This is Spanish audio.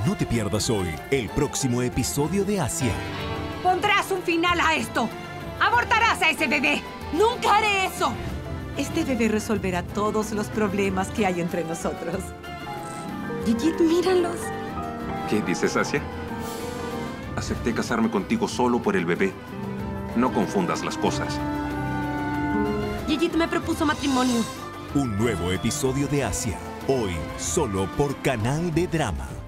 No te pierdas hoy el próximo episodio de Asia. Pondrás un final a esto. Abortarás a ese bebé. ¡Nunca haré eso! Este bebé resolverá todos los problemas que hay entre nosotros. Gigit, míralos. ¿Qué dices, Asia? Acepté casarme contigo solo por el bebé. No confundas las cosas. Gigit me propuso matrimonio. Un nuevo episodio de Asia. Hoy solo por Canal de Drama.